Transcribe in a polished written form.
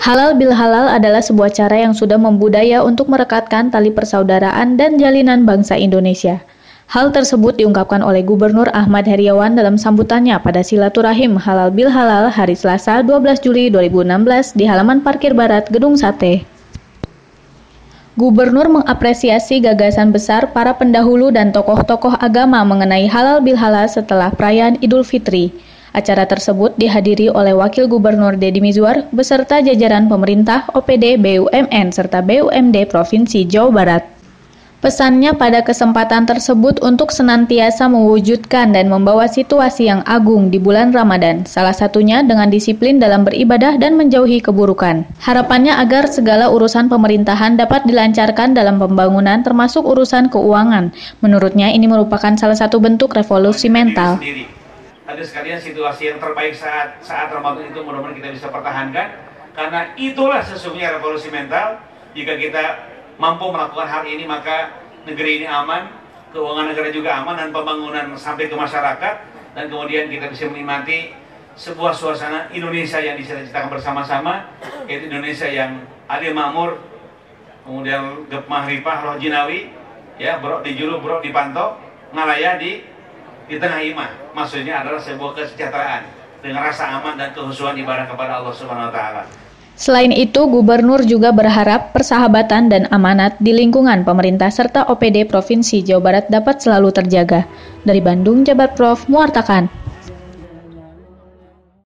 Halal bil halal adalah sebuah cara yang sudah membudaya untuk merekatkan tali persaudaraan dan jalinan bangsa Indonesia. Hal tersebut diungkapkan oleh Gubernur Ahmad Heriawan dalam sambutannya pada Silaturahim Halal bil Halal hari Selasa 12 Juli 2016 di halaman parkir barat Gedung Sate. Gubernur mengapresiasi gagasan besar para pendahulu dan tokoh-tokoh agama mengenai halal bil halal setelah perayaan Idul Fitri. Acara tersebut dihadiri oleh Wakil Gubernur Deddy Mizwar beserta jajaran pemerintah, OPD, BUMN, serta BUMD Provinsi Jawa Barat. Pesannya pada kesempatan tersebut untuk senantiasa mewujudkan dan membawa situasi yang agung di bulan Ramadan, salah satunya dengan disiplin dalam beribadah dan menjauhi keburukan. Harapannya agar segala urusan pemerintahan dapat dilancarkan dalam pembangunan termasuk urusan keuangan. Menurutnya ini merupakan salah satu bentuk revolusi mental. Ada sekalian situasi yang terbaik saat Ramadan itu mudah-mudahan kita bisa pertahankan, karena itulah sesungguhnya revolusi mental. Jika kita mampu melakukan hal ini, maka negeri ini aman, keuangan negara juga aman, dan pembangunan sampai ke masyarakat, dan kemudian kita bisa menikmati sebuah suasana Indonesia yang dicita-citakan bersama-sama, yaitu Indonesia yang adil makmur, kemudian gemah ripah roh jinawi, ya, brok dijulu, brok dipantau, ngalaya di tengah imah. Maksudnya adalah sebuah kesejahteraan dengan rasa aman dan kehusuan ibadah kepada Allah Subhanahu wa taala. Selain itu, Gubernur juga berharap persahabatan dan amanat di lingkungan pemerintah serta OPD Provinsi Jawa Barat dapat selalu terjaga. Dari Bandung, Jabar Prof, mewartakan.